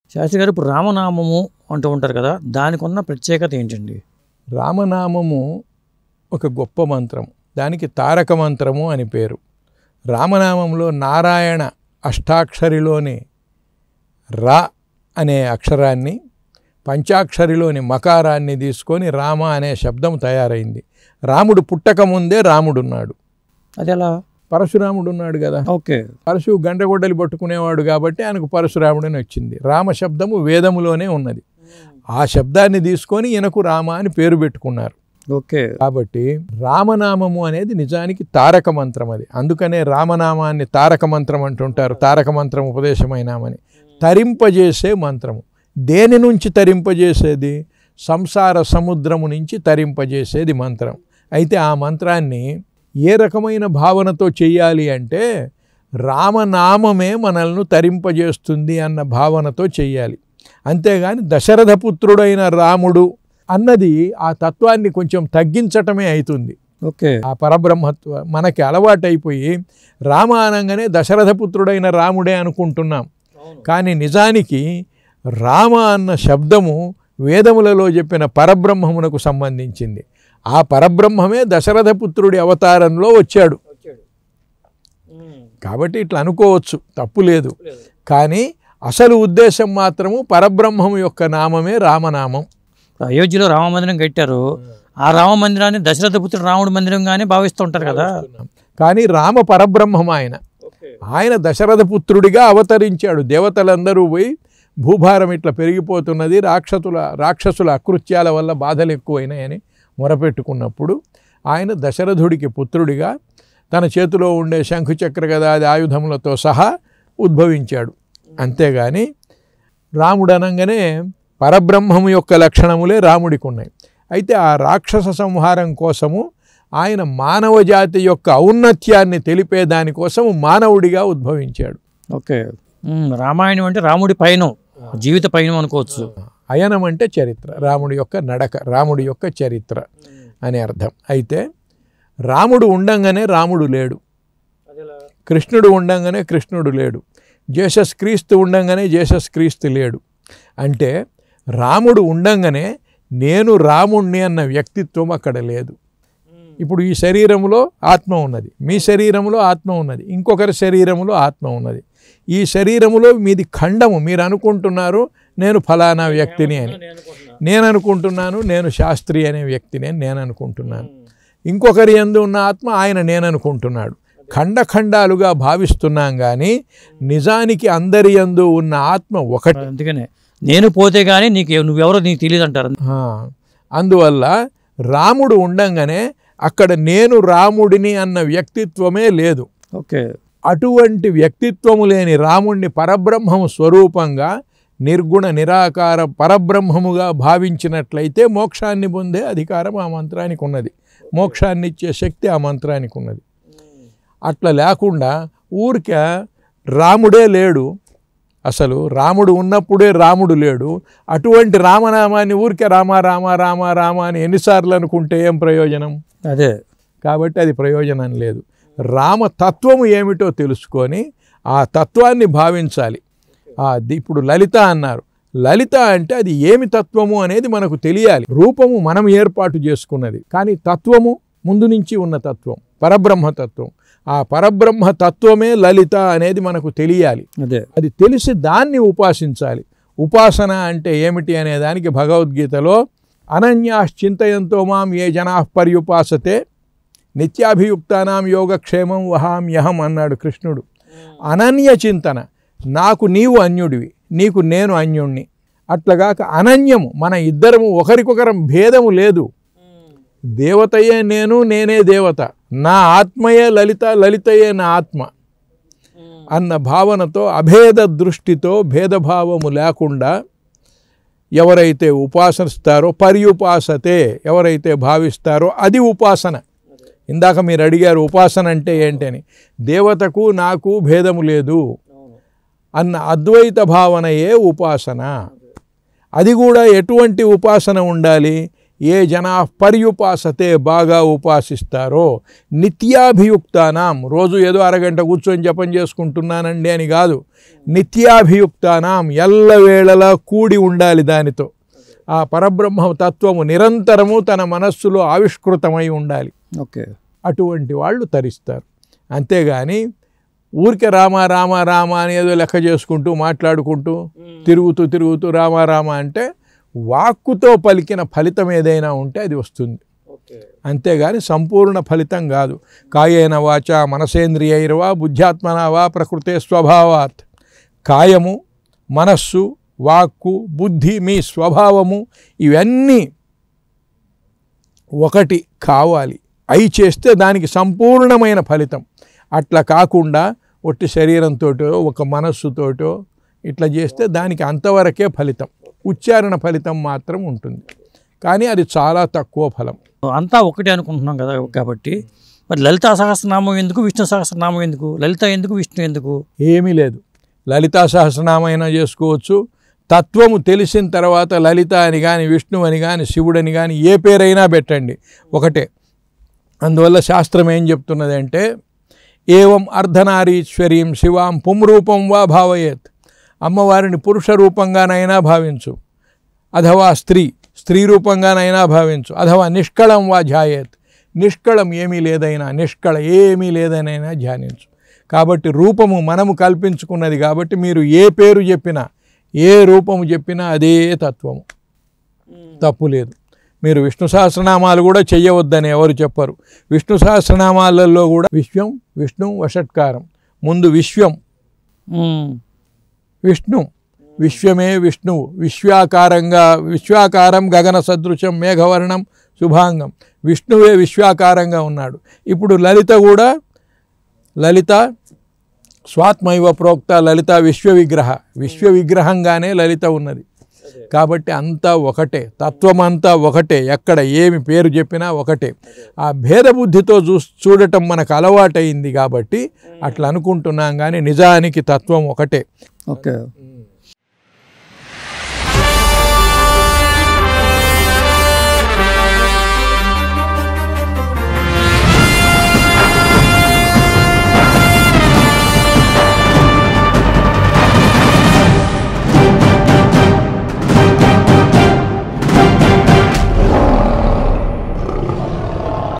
శాస్త్రి గారు, ఇప్పుడు రామనామము అంటూ ఉంటారు కదా, దానికి ఉన్న ప్రత్యేకత ఏంటండి? రామనామము ఒక గొప్ప మంత్రం. దానికి తారక మంత్రము అని పేరు. రామనామంలో నారాయణ అష్టాక్షరిలోని రా అనే అక్షరాన్ని, పంచాక్షరిలోని మకారాన్ని తీసుకొని రామ అనే శబ్దం తయారైంది. రాముడు పుట్టకముందే రాముడున్నాడు. అది ఎలా? పరశురాముడు ఉన్నాడు కదా. ఓకే. పరశు గంటగొడ్డలి పట్టుకునేవాడు కాబట్టి ఆయనకు పరశురాముడని వచ్చింది. రామ శబ్దము వేదములోనే ఉన్నది. ఆ శబ్దాన్ని తీసుకొని ఈయనకు రామ అని పేరు పెట్టుకున్నారు. ఓకే. కాబట్టి రామనామము అనేది నిజానికి తారక మంత్రం. అది అందుకనే రామనామాన్ని తారక మంత్రం అంటుంటారు. తారక మంత్రం ఉపదేశమైనామని. తరింపజేసే మంత్రము. దేని నుంచి తరింపజేసేది? సంసార సముద్రము నుంచి తరింపజేసేది మంత్రం. అయితే ఆ మంత్రాన్ని ఏ రకమైన భావనతో చెయ్యాలి అంటే రామనామమే మనల్ని తరింపజేస్తుంది అన్న భావనతో చెయ్యాలి. అంతేగాని దశరథ పుత్రుడైన రాముడు అన్నది ఆ తత్వాన్ని కొంచెం తగ్గించటమే అవుతుంది. ఓకే. ఆ పరబ్రహ్మత్వ మనకి అలవాటైపోయి రామ అనగానే దశరథ పుత్రుడైన రాముడే అనుకుంటున్నాం. కానీ నిజానికి రామ అన్న శబ్దము వేదములలో చెప్పిన పరబ్రహ్మమునకు సంబంధించింది. ఆ పరబ్రహ్మమే దశరథ పుత్రుడి అవతారంలో వచ్చాడు. కాబట్టి ఇట్లా అనుకోవచ్చు, తప్పు లేదు. కానీ అసలు ఉద్దేశం మాత్రము పరబ్రహ్మము యొక్క నామమే రామనామం. అయోధ్యలో రామ మందిరం కట్టారు. ఆ రామ మందిరాన్ని దశరథ పుత్రుడు రాముడు మందిరంగానే భావిస్తూ ఉంటారు కదా. కానీ రామ పరబ్రహ్మం. ఆయన దశరథ పుత్రుడిగా అవతరించాడు. దేవతలందరూ పోయి భూభారం ఇట్లా పెరిగిపోతున్నది, రాక్షసుల అకృత్యాల వల్ల బాధలు ఎక్కువైనాయని మొరపెట్టుకున్నప్పుడు ఆయన దశరథుడికి పుత్రుడిగా తన చేతిలో ఉండే శంఖుచక్ర గదాది ఆయుధములతో సహా ఉద్భవించాడు. అంతేగాని రాముడు అనగానే పరబ్రహ్మము యొక్క లక్షణములే రాముడికి ఉన్నాయి. అయితే ఆ రాక్షస సంహారం కోసము ఆయన మానవ జాతి యొక్క ఔన్నత్యాన్ని తెలిపేదానికోసము మానవుడిగా ఉద్భవించాడు. ఓకే. రామాయణం అంటే రాముడి పయనం, జీవిత పయనం అనుకోవచ్చు. అయనం అంటే చరిత్ర, రాముడి యొక్క నడక, రాముడి యొక్క చరిత్ర అని అర్థం. అయితే రాముడు ఉండంగానే రాముడు లేడు, కృష్ణుడు ఉండంగానే కృష్ణుడు లేడు, జేసస్ క్రీస్తు ఉండంగానే జేసస్ క్రీస్తు లేడు. అంటే రాముడు ఉండంగానే నేను రాముణ్ణి అన్న వ్యక్తిత్వం అక్కడ లేదు. ఇప్పుడు ఈ శరీరంలో ఆత్మ ఉన్నది, మీ శరీరంలో ఆత్మ ఉన్నది, ఇంకొకరి శరీరంలో ఆత్మ ఉన్నది. ఈ శరీరములో మీది ఖండము. మీరు అనుకుంటున్నారు నేను ఫలానా వ్యక్తిని అని, నేను అనుకుంటున్నాను నేను శాస్త్రి అనే వ్యక్తిని అని నేను అనుకుంటున్నాను. ఇంకొకరి యందు ఉన్న ఆత్మ ఆయన నేను అనుకుంటున్నాడు. ఖండఖండాలుగా భావిస్తున్నాం కానీ నిజానికి అందరి యందు ఉన్న ఆత్మ ఒకటి. అందుకనే నేను పోతే కానీ నువ్వెవరో నీకు తెలియదు అంటారు. అందువల్ల రాముడు ఉండంగానే అక్కడ నేను రాముడిని అన్న వ్యక్తిత్వమే లేదు. ఓకే. అటువంటి వ్యక్తిత్వము లేని రాముణ్ణి పరబ్రహ్మము స్వరూపంగా నిర్గుణ నిరాకార పరబ్రహ్మముగా భావించినట్లయితే మోక్షాన్ని పొందే అధికారం ఆ మంత్రానికి ఉన్నది, మోక్షాన్ని ఇచ్చే శక్తి ఆ మంత్రానికి ఉన్నది. అట్లా లేకుండా ఊరికే రాముడే లేడు, అసలు రాముడు ఉన్నప్పుడే రాముడు లేడు. అటువంటి రామనామాన్ని ఊరికే రామ రామ రామ రామ అని ఎన్నిసార్లు అనుకుంటే ఏం ప్రయోజనం? అదే. కాబట్టి అది ప్రయోజనం లేదు. రామతత్వము ఏమిటో తెలుసుకొని ఆ తత్వాన్ని భావించాలి. ఇప్పుడు లలిత అన్నారు. లలిత అంటే అది ఏమి తత్వము అనేది మనకు తెలియాలి. రూపము మనం ఏర్పాటు చేసుకున్నది, కానీ తత్వము ముందు నుంచి ఉన్న తత్వం పరబ్రహ్మతత్వం. ఆ పరబ్రహ్మ తత్వమే లలిత అనేది మనకు తెలియాలి. అది తెలిసి దాన్ని ఉపాసించాలి. ఉపాసన అంటే ఏమిటి అనే దానికి భగవద్గీతలో అనన్యాశ్చింతయంతో మాం ఏ జనాః పర్యుపాసతే నిత్యాభియుక్తానాం యోగక్షేమం వహామ్యహం అన్నాడు కృష్ణుడు. అనన్య చింతన, నాకు నీవు అన్యుడివి, నీకు నేను అన్యుణ్ణి. అట్లాగాక అనన్యము, మన ఇద్దరము ఒకరికొకరం భేదము లేదు. దేవతయే నేను, నేనే దేవత, నా ఆత్మయే లలిత, లలితయే నా ఆత్మ అన్న భావనతో అభేద దృష్టితో భేదభావము లేకుండా ఎవరైతే ఉపాసిస్తారో, పర్యుపాసతే ఎవరైతే భావిస్తారో అది ఉపాసన. ఇందాక మీరు అడిగారు ఉపాసన అంటే ఏంటని. దేవతకు నాకు భేదము లేదు అన్న అద్వైత భావనయే ఉపాసన. అది కూడా ఎటువంటి ఉపాసన ఉండాలి? ఏ జనా పర్యుపాసతే బాగా ఉపాసిస్తారో, నిత్యాభియుక్తానాం, రోజు ఏదో అరగంట కూర్చొని జపం చేసుకుంటున్నానండి అని కాదు, నిత్యాభియుక్తానాం, ఎల్లవేళలా కూడి ఉండాలి దానితో. ఆ పరబ్రహ్మ తత్వము నిరంతరము తన మనస్సులో ఆవిష్కృతమై ఉండాలి. ఓకే, అటువంటి వాళ్ళు తరిస్తారు. అంతేగాని ఊరికే రామ రామ రామ అని ఏదో లెక్క చేసుకుంటూ మాట్లాడుకుంటూ తిరుగుతూ రామ రామ అంటే వాక్కుతో పలికిన ఫలితం ఏదైనా ఉంటే అది వస్తుంది, అంతేగాని సంపూర్ణ ఫలితం కాదు. కాయేన వాచ మనసేంద్రియైర్వా బుద్ధ్యాత్మనా వా ప్రకృతే స్వభావాత్. కాయము, మనస్సు, వాక్కు, బుద్ధి, మీ స్వభావము ఇవన్నీ ఒకటి కావాలి. అవి చేస్తే దానికి సంపూర్ణమైన ఫలితం. అట్లా కాకుండా ఒట్టి శరీరంతోటో ఒక మనస్సుతోటో ఇట్లా చేస్తే దానికి అంతవరకే ఫలితం, ఉచ్చారణ ఫలితం మాత్రం ఉంటుంది, కానీ అది చాలా తక్కువ ఫలం. అంతా ఒకటే అనుకుంటున్నాం కదా. కాబట్టి మరి లలితా సహస్రనామం ఎందుకు, విష్ణు సహస్రనామం ఎందుకు? లలిత ఎందుకు, విష్ణు ఎందుకు? ఏమీ లేదు. లలితా సహస్రనామైనా చేసుకోవచ్చు. తత్వము తెలిసిన తర్వాత లలిత అని కానీ, విష్ణు అని కానీ, శివుడని కానీ ఏ పేరైనా పెట్టండి, ఒకటే. అందువల్ల శాస్త్రం ఏం చెప్తున్నది అంటే, ఏవం అర్ధనారీశ్వరీం శివాం పుంరూపం వా భావయేత్. అమ్మవారిని పురుష రూపంగానైనా భావించు, అథవా స్త్రీ రూపంగానైనా భావించు, అథవా నిష్కళం వా ధ్యాయేత్, నిష్కళం ఏమీ లేదైనా, నిష్కళ ఏమీ లేదనైనా ధ్యానించు. కాబట్టి రూపము మనము కల్పించుకున్నది కాబట్టి మీరు ఏ పేరు చెప్పినా, ఏ రూపము చెప్పినా అదే తత్వము, తప్పు లేదు. మీరు విష్ణు సహస్రనామాలు కూడా చెయ్యవద్దని ఎవరు చెప్పరు. విష్ణు సహస్రనామాలలో కూడా విశ్వం, విష్ణు, వషట్కారం. ముందు విశ్వం, విష్ణు, విశ్వమే విష్ణువు, విశ్వాకారం గగన సదృశం మేఘవర్ణం శుభాంగం. విష్ణువే విశ్వాకారంగా ఉన్నాడు. ఇప్పుడు లలిత కూడా, లలిత స్వాత్మైవ ప్రోక్త లలిత విశ్వవిగ్రహంగానే లలిత ఉన్నది. కాబట్టి అంతా ఒకటే, తత్వమంతా ఒకటే, ఎక్కడ ఏమి పేరు చెప్పినా ఒకటే. ఆ భేదబుద్ధితో చూడటం మనకు అలవాటైంది కాబట్టి అట్లా అనుకుంటున్నాం, కానీ నిజానికి తత్వం ఒకటే. ఓకే.